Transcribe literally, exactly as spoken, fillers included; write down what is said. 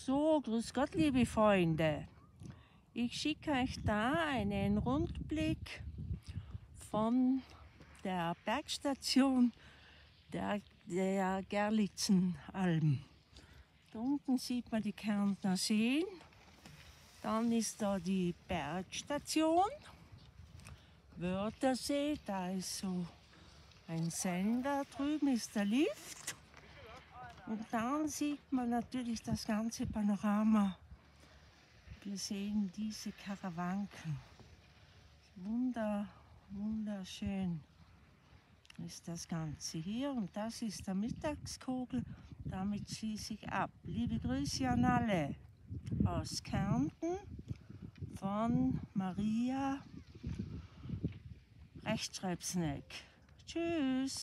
So, grüß Gott, liebe Freunde. Ich schicke euch da einen Rundblick von der Bergstation der, der Gerlitzenalm. Da unten sieht man die Kärntner Seen. Dann ist da die Bergstation, Wörthersee, da ist so ein Sender, drüben ist der Lift. Und dann sieht man natürlich das ganze Panorama. Wir sehen diese Karawanken. Wunder, wunderschön ist das Ganze hier. Und das ist der Mittagskogel. Damit schließe ich ab. Liebe Grüße an alle aus Kärnten von Maria Rechtschreibsneck. Tschüss.